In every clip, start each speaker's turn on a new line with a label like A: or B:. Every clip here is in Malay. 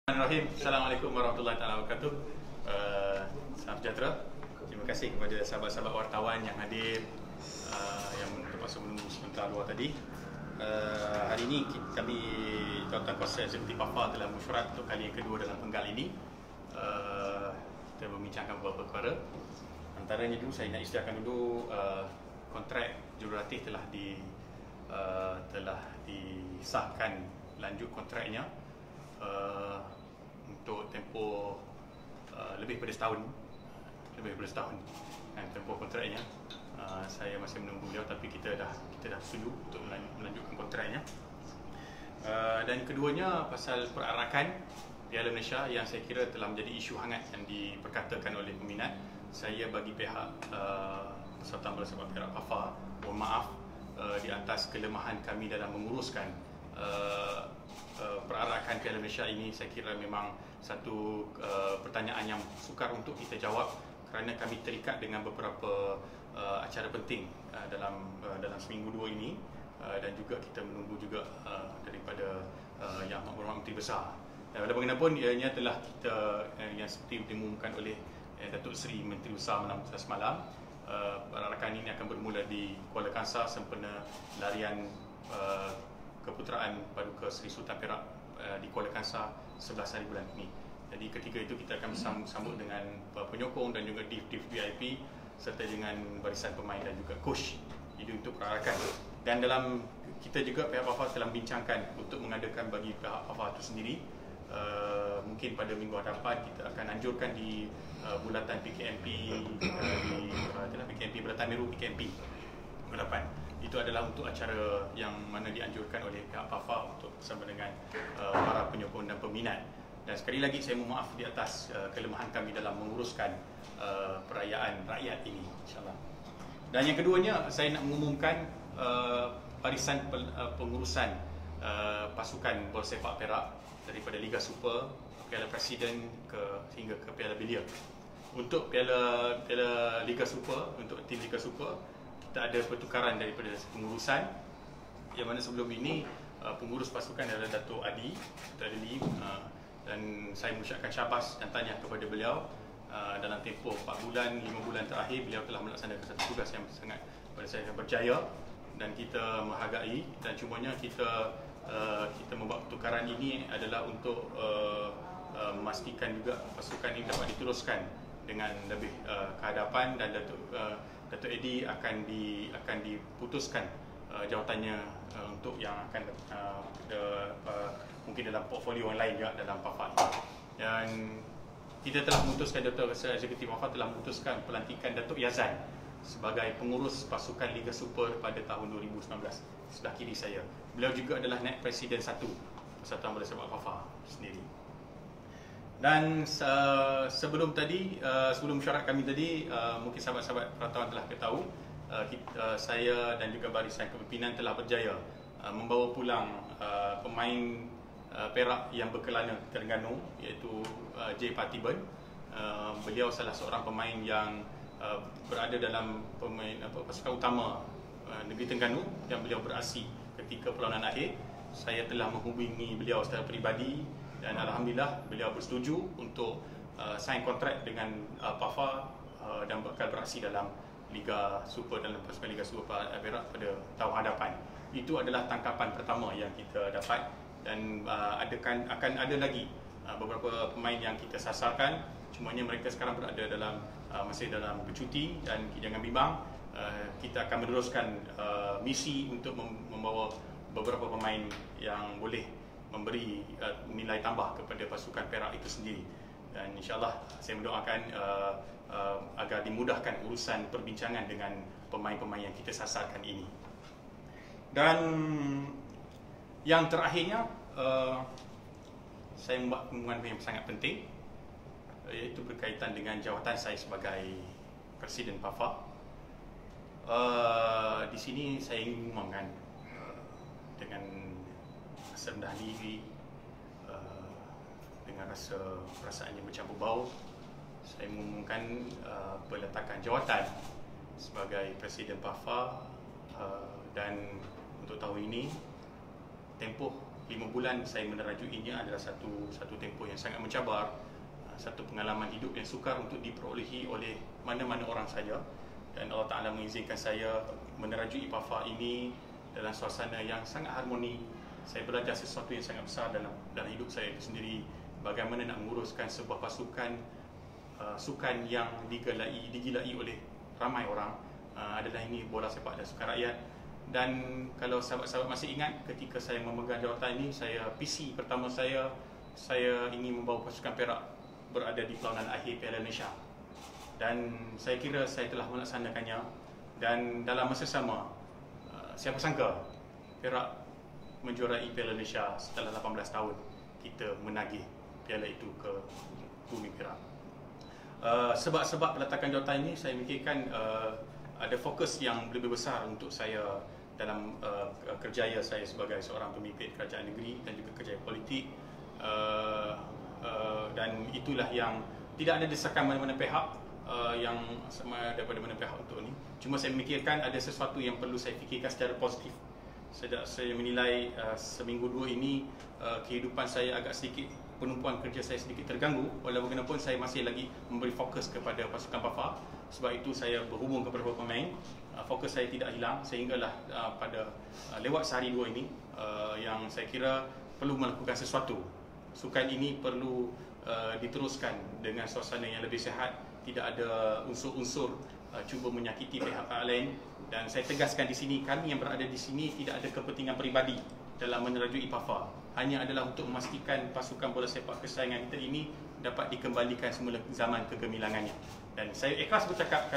A: Bismillahirrahmanirrahim. Assalamualaikum warahmatullahi wabarakatuh. Salam sejahtera. Terima kasih kepada sahabat-sahabat wartawan yang hadir, yang terpaksa menunggu sebentar luar tadi. Hari ini kami Jawatan Kuasa Eksekutif PAFA telah mesyuarat untuk kali yang kedua dalam penggal ini. Kita membincangkan beberapa perkara. Antaranya dulu saya nak istilahkan dulu kontrak jurulatih telah disahkan lanjut kontraknya untuk tempoh lebih pada setahun dan tempoh kontraknya. Saya masih menunggu beliau, tapi kita dah setuju untuk melanjutkan kontraknya. Dan keduanya pasal perarakan Piala Malaysia yang saya kira telah menjadi isu hangat yang diperkatakan oleh peminat. Saya bagi pihak Persatuan Bola Sepak Perak PAFA mohon maaf di atas kelemahan kami dalam menguruskan perarakan Piala Malaysia ini. Saya kira memang satu pertanyaan yang sukar untuk kita jawab kerana kami terikat dengan beberapa acara penting dalam seminggu dua ini, dan juga kita menunggu juga daripada Yang Berhormat Menteri Besar. Dan bagaimanapun ianya telah kita yang seperti diumumkan oleh Datuk Seri Menteri Besar semalam, perarakan ini akan bermula di Kuala Kangsar sempena larian keputeraan Paduka Seri Sultan Perak di Kuala Kangsar 11 hari bulan ini. Jadi ketika itu kita akan sambut dengan penyokong dan juga div-div VIP serta dengan barisan pemain dan juga coach. Itu untuk perarakan. Dan dalam kita juga pihak PAFA telah membincangkan untuk mengadakan bagi pihak PAFA itu sendiri, mungkin pada minggu hadapan kita akan anjurkan di bulatan PKMP, PKMP Bulatan Meru PKMP hadapan. Itu adalah untuk acara yang mana dianjurkan oleh pihak PAFA untuk bersama dengan para penyokong dan peminat. Dan sekali lagi saya mohon maaf di atas kelemahan kami dalam menguruskan perayaan rakyat ini, insyaAllah. Dan yang keduanya, saya nak mengumumkan barisan pengurusan pasukan bola sepak Perak daripada Liga Super, Piala Presiden hingga ke Piala Belia. Untuk Piala Liga Super, untuk tim Liga Super, kita ada pertukaran daripada pengurusan, yang mana sebelum ini pengurus pasukan adalah Datuk Adi dan saya mengucapkan syabas dan tahniah kepada beliau. Dalam tempoh 4 bulan, 5 bulan terakhir beliau telah melaksanakan satu tugas yang sangat pada saya berjaya, dan kita menghargai. Dan cumanya kita membuat pertukaran ini adalah untuk memastikan juga pasukan ini dapat diteruskan dengan lebih kehadapan, dan Datuk Edi akan diputuskan jawatannya untuk yang akan mungkin dalam portfolio yang lain juga dalam PAFA. Dan kita telah memutuskan, Datuk Eksekutif PAFA telah memutuskan pelantikan Datuk Yazan sebagai pengurus pasukan Liga Super pada tahun 2019. Sebelah kiri saya, beliau juga adalah Naib Presiden 1 Persatuan Bola Sepak PAFA sendiri. Dan sebelum mesyuarat kami tadi, mungkin sahabat-sahabat wartawan telah ketahui, saya dan juga barisan kepimpinan telah berjaya membawa pulang pemain Perak yang berkelana di Terengganu, iaitu J. Patiban. Beliau salah seorang pemain yang berada dalam pasukan utama negeri Terengganu, yang beliau beraksi ketika perlawanan akhir. Saya telah menghubungi beliau secara peribadi dan alhamdulillah beliau bersetuju untuk sign kontrak dengan PAFA dan bakal beraksi dalam Liga Super, dalam pasukan Liga Super Perak pada tahun hadapan. Itu adalah tangkapan pertama yang kita dapat, dan akan ada lagi beberapa pemain yang kita sasarkan. Cumanya mereka sekarang berada masih dalam bercuti, dan jangan bimbang, kita akan meneruskan misi untuk membawa beberapa pemain yang boleh memberi nilai tambah kepada pasukan Perak itu sendiri. Dan insyaAllah saya mendoakan agar dimudahkan urusan perbincangan dengan pemain-pemain yang kita sasarkan ini. Dan yang terakhirnya, saya membuat pengumuman yang sangat penting, iaitu berkaitan dengan jawatan saya sebagai Presiden PAFA. Di sini saya ingin mengumumkan dengan rasa rendah diri, dengan perasaan yang bercampur bau, saya mengumumkan peletakan jawatan sebagai Presiden PAFA. Dan untuk tahun ini, tempoh 5 bulan saya menerajuinya adalah satu tempoh yang sangat mencabar, satu pengalaman hidup yang sukar untuk diperolehi oleh mana-mana orang saja. Dan Allah Ta'ala mengizinkan saya menerajui IPAFA ini dalam suasana yang sangat harmoni. Saya belajar sesuatu yang sangat besar dalam hidup saya itu sendiri, bagaimana nak menguruskan sebuah pasukan sukan yang digilai oleh ramai orang. Adalah ini bola sepak dan sukan rakyat. Dan kalau sahabat-sahabat masih ingat, ketika saya memegang jawatan ini, PC pertama saya ingin membawa pasukan Perak berada di perlawanan akhir Piala Malaysia. Dan saya kira saya telah melaksanakannya. Dan dalam masa sama, siapa sangka Perak menjuarai Piala Malaysia setelah 18 tahun kita menagih piala itu ke bumi Perak. Sebab-sebab peletakan jawatan ini, saya fikirkan ada fokus yang lebih besar untuk saya dalam kerjaya saya sebagai seorang pemimpin kerajaan negeri dan juga kerjaya politik. Dan itulah yang tidak ada desakan mana-mana pihak yang sama daripada mana pihak untuk ini. Cuma saya memikirkan ada sesuatu yang perlu saya fikirkan secara positif. Saya menilai seminggu dua ini kehidupan saya agak sedikit, penumpuan kerja saya sedikit terganggu. Walau bagaimanapun saya masih lagi memberi fokus kepada pasukan PAFA. Sebab itu saya berhubung kepada beberapa pemain. Fokus saya tidak hilang sehinggalah pada lewat sehari dua ini yang saya kira perlu melakukan sesuatu. Sukan ini perlu diteruskan dengan suasana yang lebih sihat, tidak ada unsur-unsur cuba menyakiti pihak lain. Dan saya tegaskan di sini, kami yang berada di sini tidak ada kepentingan peribadi dalam menerajui IPAFA. Hanya adalah untuk memastikan pasukan bola sepak kesayangan kita ini dapat dikembalikan semula zaman kegemilangannya. Dan saya ikhlas bercakap,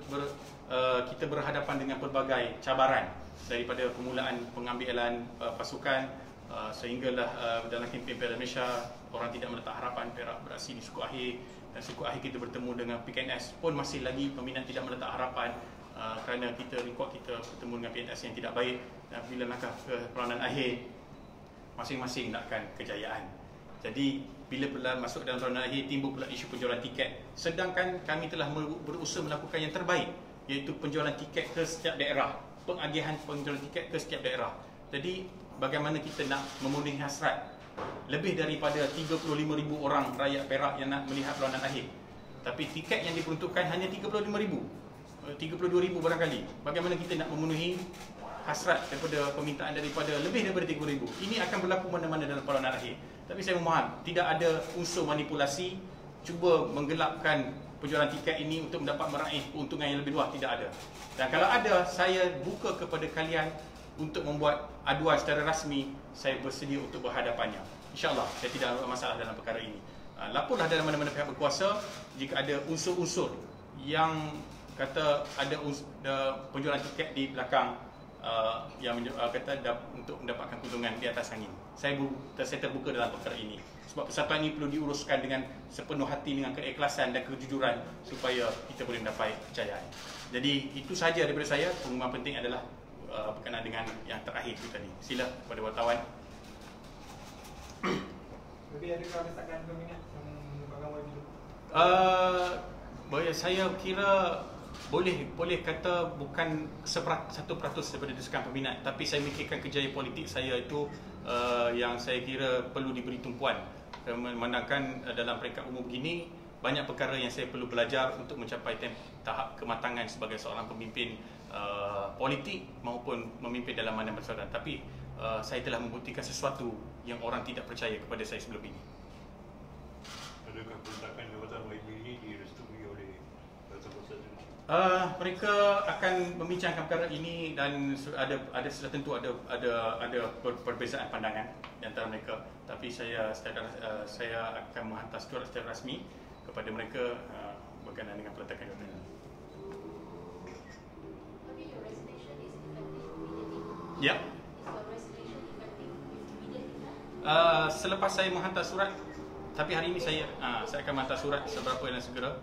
A: kita berhadapan dengan pelbagai cabaran daripada permulaan pengambilan pasukan sehinggalah dalam kempen Piala Malaysia orang tidak meletak harapan Perak beraksi di suku akhir, dan suku akhir kita bertemu dengan PKNS pun masih lagi peminat tidak meletak harapan kerana rekod kita bertemu dengan PNS yang tidak baik. Dan bila langkah ke peranan akhir, masing-masing nakkan kejayaan. Jadi bila masuk dalam peranan akhir, timbul pula isu penjualan tiket. Sedangkan kami telah berusaha melakukan yang terbaik, iaitu penjualan tiket ke setiap daerah, pengagihan penjualan tiket ke setiap daerah. Jadi bagaimana kita nak memenuhi hasrat lebih daripada 35,000 orang rakyat Perak yang nak melihat peranan akhir, tapi tiket yang diperuntukkan hanya 32,000 barangkali. Bagaimana kita nak memenuhi hasrat daripada permintaan lebih daripada 30,000? Ini akan berlaku mana-mana dalam peranan akhir. Tapi saya memaham tidak ada unsur manipulasi cuba menggelapkan penjualan tiket ini untuk mendapat meraih keuntungan yang lebih luas, tidak ada. Dan kalau ada, saya buka kepada kalian untuk membuat aduan secara rasmi. Saya bersedia untuk berhadapannya. InsyaAllah saya tidak ada masalah dalam perkara ini. Laporlah dalam mana-mana pihak berkuasa jika ada unsur-unsur yang kata ada penjualan tiket di belakang yang kata untuk mendapatkan keuntungan di atas angin. Saya terbuka dalam perkara ini. Sebab persatuan ini perlu diuruskan dengan sepenuh hati, dengan keikhlasan dan kejujuran supaya kita boleh mendapat kejayaan. Jadi itu sahaja daripada saya. Pengumuman penting adalah berkenaan dengan yang terakhir itu tadi. Sila kepada wartawan.
B: Lebih adakah desakan peminat yang merupakan wajib?
A: Saya kira boleh kata bukan 1% daripada desakan peminat, tapi saya fikirkan kerjaya politik saya itu yang saya kira perlu diberi tumpuan. Memandangkan dalam peringkat umum begini, banyak perkara yang saya perlu belajar untuk mencapai tahap kematangan sebagai seorang pemimpin politik maupun memimpin dalam mana persoalan. Tapi saya telah membuktikan sesuatu yang orang tidak percaya kepada saya sebelum ini.
C: Adakah peletakan jawatan YB ini direstui oleh kuasa-kuasa itu?
A: Mereka akan membincangkan perkara ini dan ada sudah tentu ada perbezaan pandangan di antara mereka. Tapi saya akan menghantar surat secara rasmi kepada mereka berkenaan dengan peletakan jawatan ini. Ya. Selepas saya menghantar surat, tapi hari ini saya akan menghantar surat seberapa yang segera.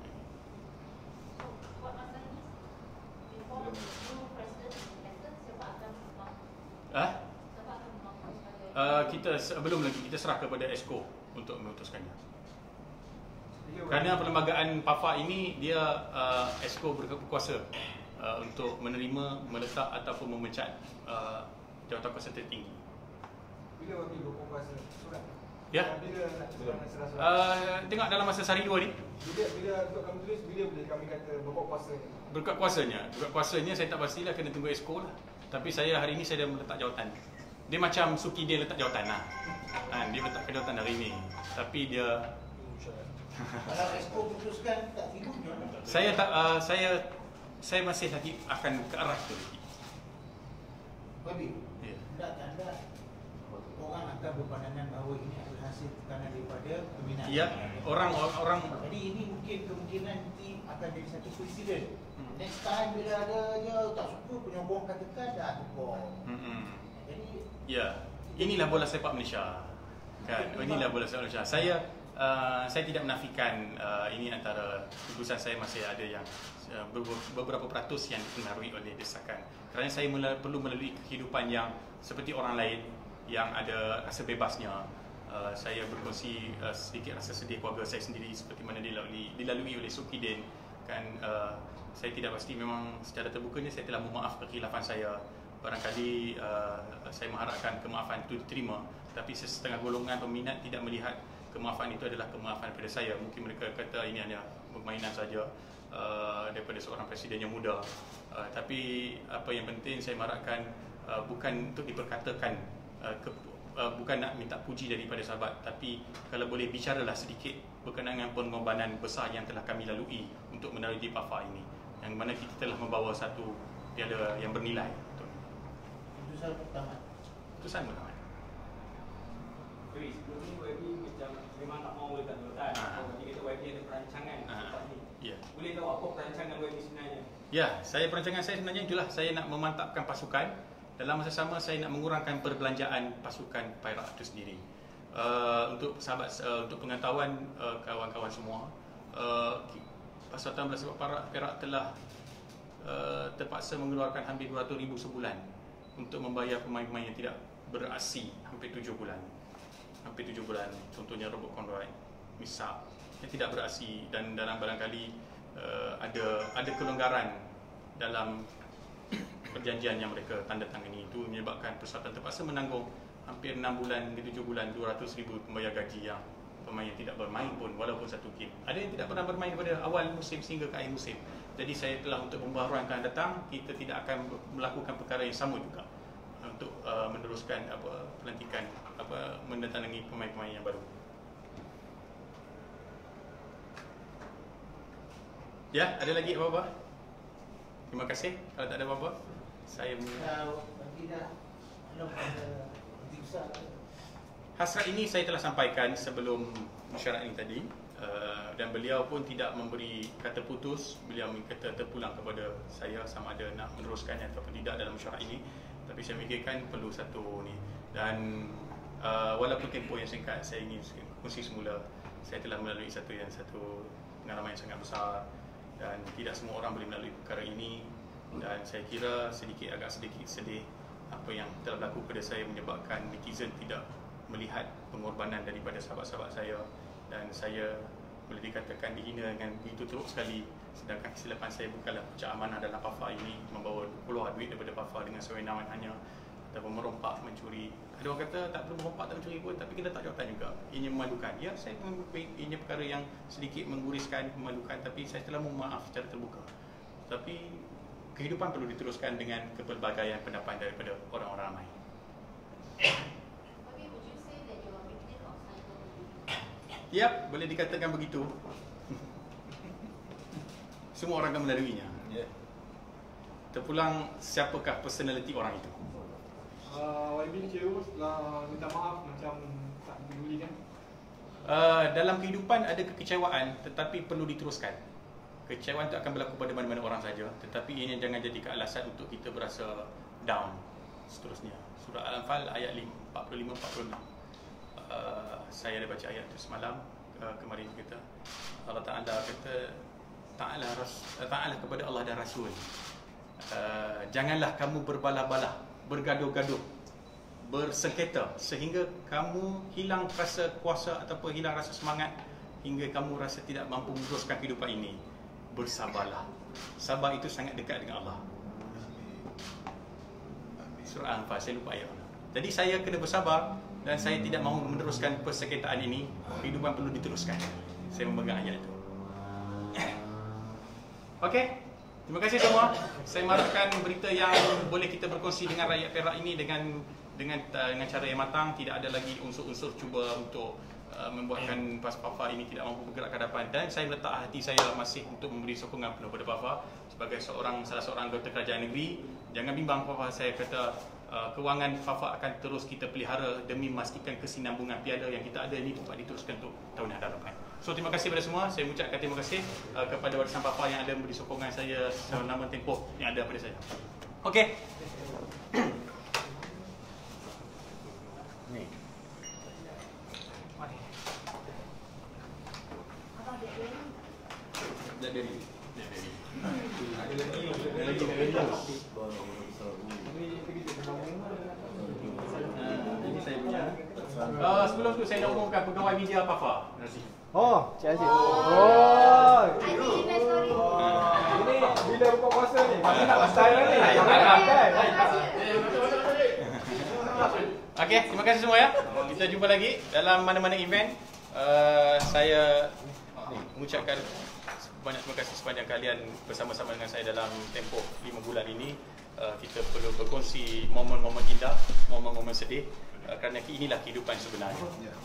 A: Kita belum lagi, kita serah kepada Exco untuk memutuskannya. Kerana perlembagaan PAFA ini dia Exco berkuasa untuk menerima, meletak ataupun memecat jawatan kuasa tertinggi.
B: Bila YB berkuasa surat?
A: Ya.
B: Bila nak cepat surat?
A: Tengok dalam masa sehari dua ni.
B: Bila untuk kami tulis, bila boleh kami kata berkuat kuasanya?
A: Berkat kuasanya saya tak pastilah, kena tunggu exco lah. Tapi saya hari ni saya dah meletak jawatan. Dia macam Suki dia letak jawatan lah. Dia letak jawatan hari ni. Tapi dia
D: Kalau exco putuskan tak tidur macam mana?
A: saya masih lagi akan ke arah tu lagi.
D: Babi,
A: Ya.
D: tanda orang akan berpandangan bahawa ini adalah hasil tekanan daripada peminat.
A: Ya, orang
D: Jadi ini mungkin kemungkinan nanti akan jadi satu presiden. Next time bila ada dia tak suka penyokong katakan dah tukar. Jadi
A: ya, inilah bola sepak Malaysia. Kan, inilah bola sepak Malaysia. Saya tidak menafikan ini antara keputusan saya masih ada yang beberapa peratus yang dipengaruhi oleh desakan. Kerana saya perlu melalui kehidupan yang seperti orang lain yang ada rasa bebasnya. Saya berkongsi sedikit rasa sedih keluarga saya sendiri seperti mana dilalui oleh Sukidin. Kan, saya tidak pasti, memang secara terbukanya saya telah memaaf kekhilafan saya. Barangkali saya mengharapkan kemaafan itu diterima, tapi setengah golongan peminat tidak melihat kemaafan itu adalah kemaafan daripada saya. Mungkin mereka kata ini hanya permainan saja daripada seorang presiden yang muda. Tapi apa yang penting saya mengharapkan bukan untuk diperkatakan, bukan nak minta puji daripada sahabat, tapi kalau boleh bicaralah sedikit berkenaan dengan pengorbanan besar yang telah kami lalui untuk melalui PAFA ini, yang mana kita telah membawa satu piala yang bernilai.
D: putusan pertama.
A: Putusan pertama.
E: Jadi sebelum ni YB macam memang tak mau letak jawatan. Jadi kata YB ada perancangan lepas ni.
A: Ya.
E: Boleh tahu apa perancangan YB sebenarnya?
A: Ya, perancangan saya sebenarnya itulah, saya nak memantapkan pasukan. Dalam masa sama saya nak mengurangkan perbelanjaan pasukan Perak itu sendiri. Untuk sahabat, untuk pengetahuan kawan-kawan semua, Persatuan Bola Sepak Perak telah terpaksa mengeluarkan hampir 200,000 sebulan untuk membayar pemain-pemain yang tidak beraksi hampir 7 bulan. Contohnya Robert Conroy, Misak yang tidak beraksi, dan dalam barangkali ada kelonggaran dalam perjanjian yang mereka tanda tangani, itu menyebabkan persatuan terpaksa menanggung hampir 6 bulan ke 7 bulan 200,000 pembayar gaji yang pemain yang tidak bermain pun walaupun satu game. Ada yang tidak pernah bermain daripada awal musim sehingga ke akhir musim. Jadi saya telah untuk pembaharuan akan datang, kita tidak akan melakukan perkara yang sama juga untuk meneruskan pelantikan mendatangani pemain-pemain yang baru. Ya, ada lagi apa-apa? Terima kasih. Kalau tak ada apa-apa, saya
D: Bagi dah kalau ada besar.
A: Hasrat ini saya telah sampaikan sebelum mesyuarat ini tadi, dan beliau pun tidak memberi kata putus. Beliau kata terpulang kepada saya sama ada nak meneruskan ataupun tidak dalam mesyuarat ini. Tapi saya fikirkan perlu satu ni, dan walaupun tempoh yang singkat, saya ingin kongsi semula saya telah melalui satu pengalaman yang sangat besar, dan tidak semua orang boleh melalui perkara ini. Dan saya kira agak sedikit sedih apa yang telah berlaku kepada saya, menyebabkan netizen tidak melihat pengorbanan daripada sahabat-sahabat saya, dan saya boleh dikatakan dihina dengan begitu teruk sekali, sedangkan kesilapan saya bukanlah pecah amanah dalam PAFA ini, membawa keluar duit daripada PAFA dengan sewenang-wenang hanya, ataupun merompak, mencuri. Ada orang kata tak perlu merompak, tak mencuri pun, tapi kita tak jawatan juga. Ini memalukan. Ya, saya mengakui ini perkara yang sedikit mengguriskan, memalukan, tapi saya telah memaaf secara terbuka. Tapi kehidupan perlu diteruskan dengan kepelbagaian pendapat daripada orang-orang ramai. Ya, boleh dikatakan begitu. Semua orang akan melaluinya. Terpulang siapakah personality orang itu.
B: YB ni kecewa setelah minta maaf macam tak peduli kan?
A: Dalam kehidupan ada kekecewaan, tetapi perlu diteruskan. Kekecewaan itu akan berlaku pada mana-mana orang saja, tetapi ini jangan jadikan alasan untuk kita berasa down. Seterusnya, surah Al-Anfal ayat 45-46. Saya ada baca ayat itu semalam, kemarin kita. Allah Ta'ala kata, Ta'ala kepada Allah dan Rasul, janganlah kamu berbalah-balah, bergaduh-gaduh, bersengketa sehingga kamu hilang rasa kuasa ataupun hilang rasa semangat, hingga kamu rasa tidak mampu meneruskan kehidupan ini. Bersabarlah. Sabar itu sangat dekat dengan Allah. Surah Al-Anfal, saya lupa ayat. Jadi saya kena bersabar dan saya tidak mahu meneruskan persengketaan ini. Kehidupan perlu diteruskan. Saya memegang ayat itu. Okey, terima kasih semua. Saya maafkan berita yang boleh kita berkongsi dengan rakyat Perak ini dengan cara yang matang. Tidak ada lagi unsur-unsur cuba untuk membuatkan PAFA ini tidak mampu bergerak ke hadapan, dan saya meletak hati saya masih untuk memberi sokongan penuh kepada PAFA sebagai salah seorang anggota kerajaan negeri. Jangan bimbang PAFA, saya kata kewangan PAFA akan terus kita pelihara demi memastikan kesinambungan piala yang kita ada ini dapat diteruskan untuk tahun hadapan. So terima kasih kepada semua. Saya mengucapkan terima kasih kepada warisan PAFA yang ada memberi sokongan saya selama tempoh yang ada pada saya. Okey. Ni. Dah dari. Ada lagi. Ini saya punya. Sebelum tu saya nak umumkan pegawai media PAFA. Terima kasih.
B: Oh, Cik Aziz. Oh. Ini bila buka puasa ni, mana nak style ni?
A: Okey, terima kasih semua ya. Kita jumpa lagi dalam mana-mana event. Saya mengucapkan banyak terima kasih sepanjang kalian bersama-sama dengan saya dalam tempoh 5 bulan ini. Kita perlu berkongsi momen-momen indah, momen-momen sedih, kerana inilah kehidupan sebenarnya.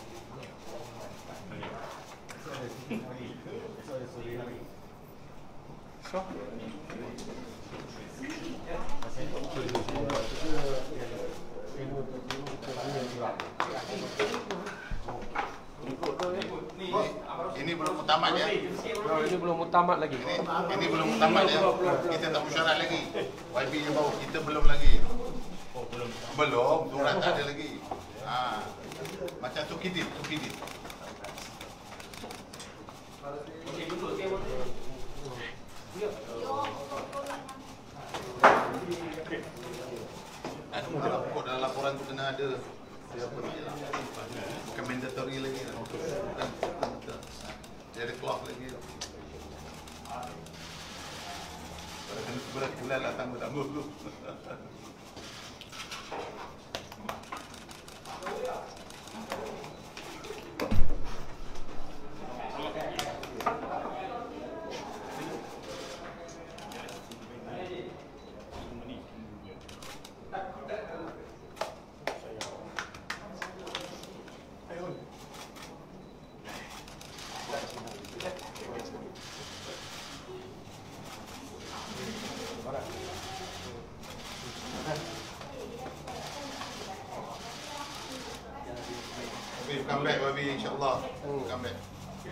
A: So,
F: ini belum mutamat ya.
B: Ini belum mutamat lagi.
F: Ini belum mutamat ya. Kita tak mesyuarat lagi. YB nya baru, kita belum lagi. Oh, belum, surat tak ada lagi. Macam Tukidit.
E: Okey, duduk okey.
F: Kod dalam laporan tu kena ada siapa ni lah. Bukan mandatory lagi lah. Bukan dia ada clock lagi. Kalau kena sebelah bulan lah tangguh dulu. Come back, baby, insyaAllah. Come back.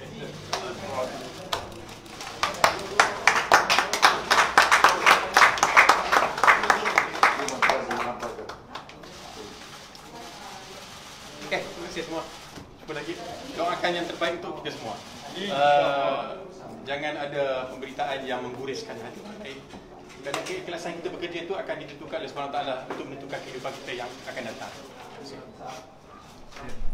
A: okey, terima kasih semua. Jumpa lagi. Doakan yang terbaik untuk kita semua. Jangan ada pemberitaan yang mengguriskan hati orang lain. Kerana keikhlasan kita bekerja itu akan ditentukan oleh Subhanahu Wa Taala untuk menentukan kehidupan kita yang akan datang. Terima kasih.